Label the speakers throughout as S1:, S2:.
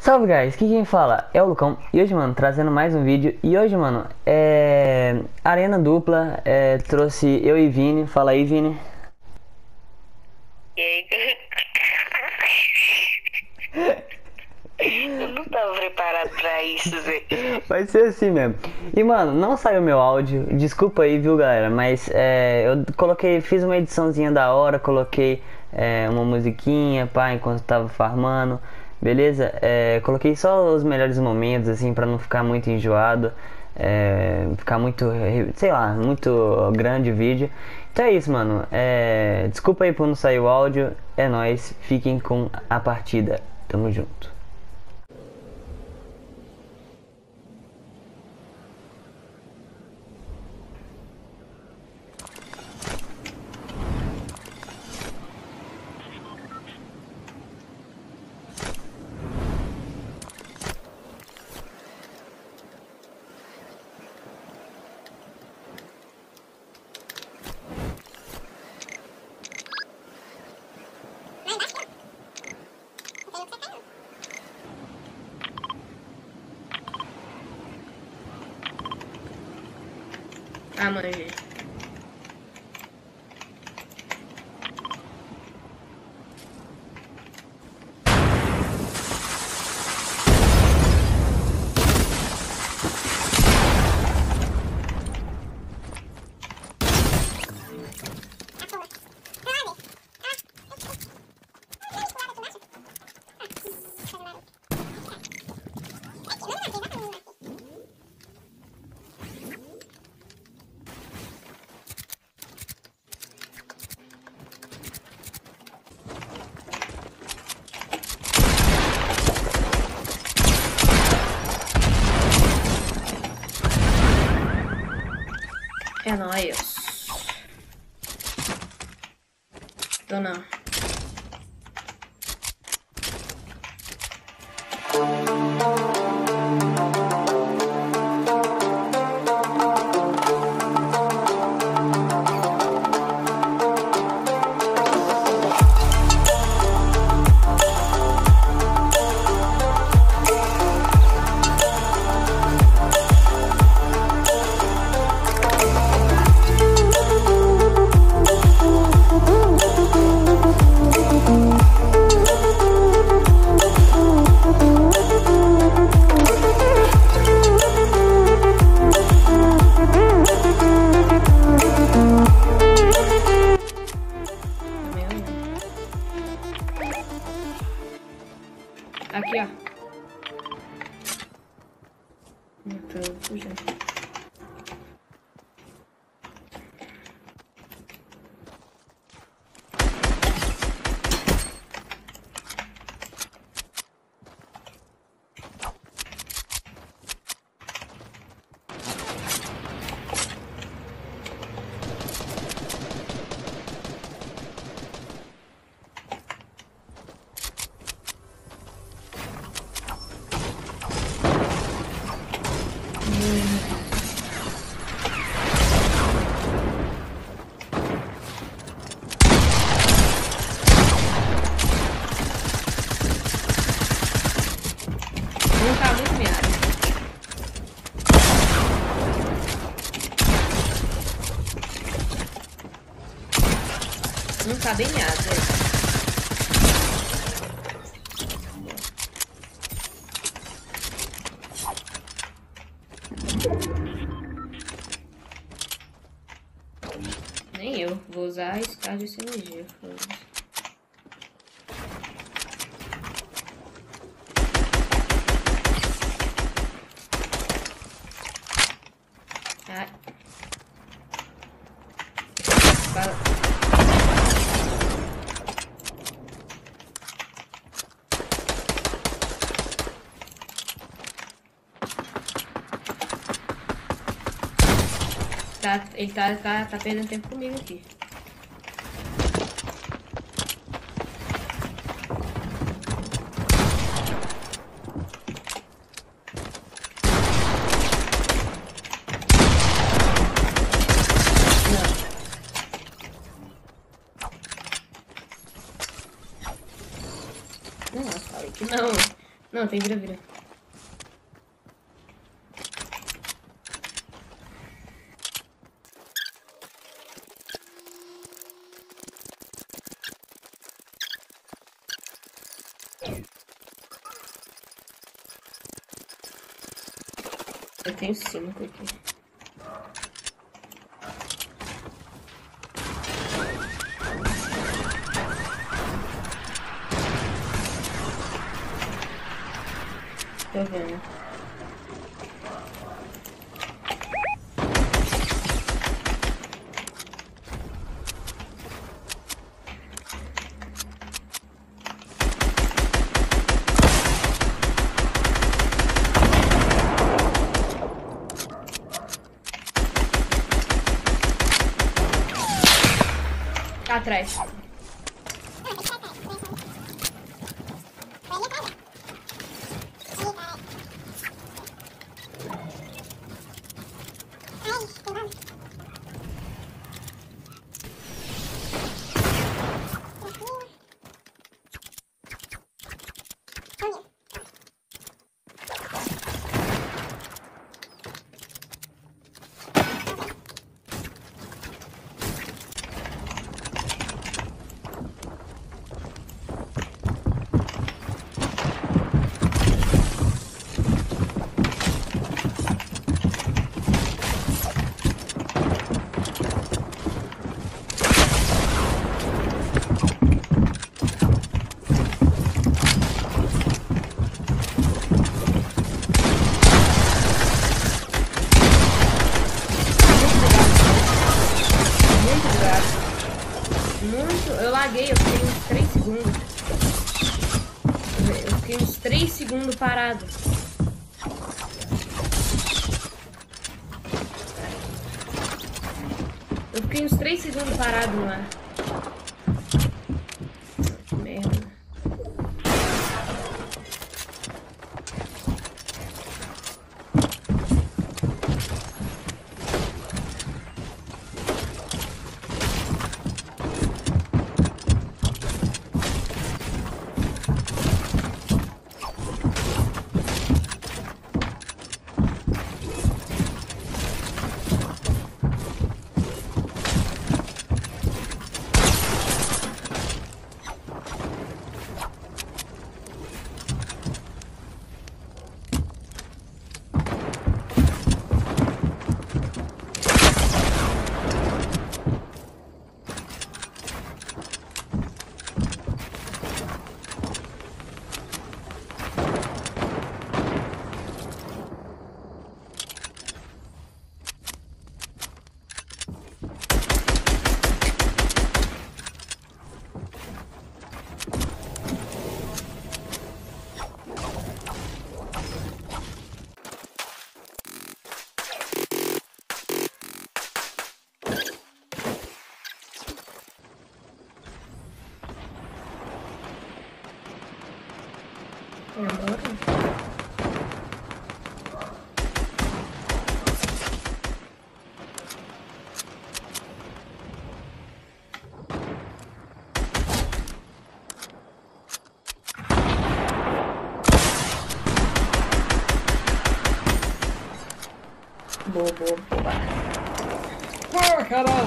S1: Salve guys, aqui quem fala é o Lucão e hoje, mano, trazendo mais um vídeo. E hoje, mano, arena dupla, trouxe eu e Vini. Fala aí, Vini.
S2: E aí, eu não tava preparado pra isso, Zé.
S1: Vai ser assim mesmo. E, mano, não saiu meu áudio, desculpa aí, viu, galera, mas eu fiz uma ediçãozinha da hora, coloquei uma musiquinha, pá, enquanto tava farmando. Beleza? Coloquei só os melhores momentos, assim, pra não ficar muito enjoado, ficar muito, sei lá, muito grande o vídeo. Então é isso, mano. Desculpa aí por não sair o áudio. É nóis. Fiquem com a partida. Tamo junto.
S2: Ah, manjei. É nóis. Tô não. Aqui, ó. Pronto, já. Não tá muito meado. Não tá bem meado, né? Nem eu. Vou usar a Scar de sinergia. Ai. Fala. Ele tá perdendo tempo comigo aqui. Nossa, falei que não. Não, tem vira-vira. Eu tenho 5 aqui. Tô vendo. Tá atrás. Eu laguei, eu fiquei uns 3 segundos. Eu fiquei uns 3 segundos parado. Eu fiquei uns 3 segundos parado no ar. Que merda. Boa, boa, boa. Ué, caralho!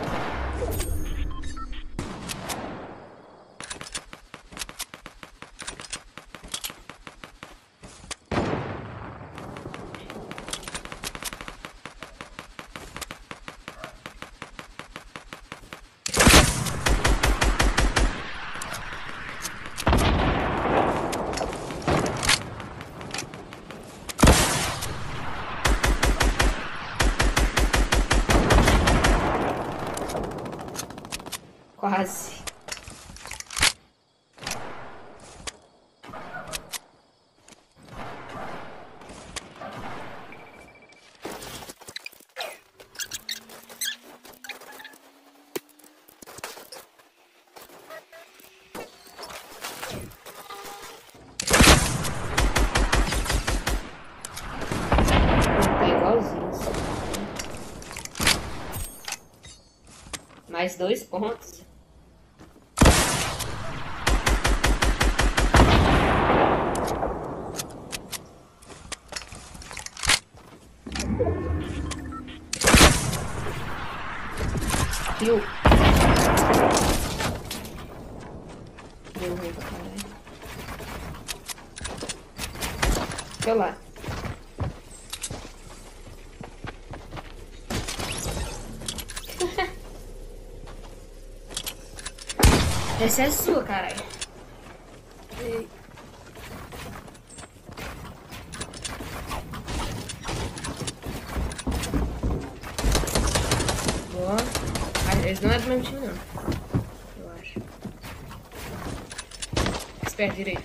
S2: Quase. Tá igualzinho. Mais 2 pontos. kill. Deu ruim pra caralho. Olha lá. Essa é sua, caralho. Ei. Boa. Ah, eles não é do mesmo time, não. Eu acho. Esperto direito.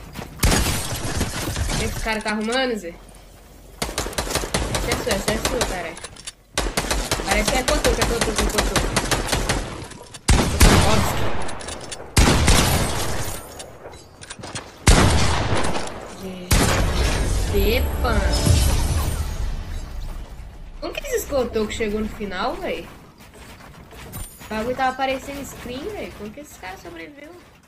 S2: O que esse cara tá arrumando, Zé? Essa é sua, caralho. Parece que é cotou. Epa! Como que esse esgotou que chegou no final, velho? O bagulho tava aparecendo screen, velho. Como que esse cara sobreviveu?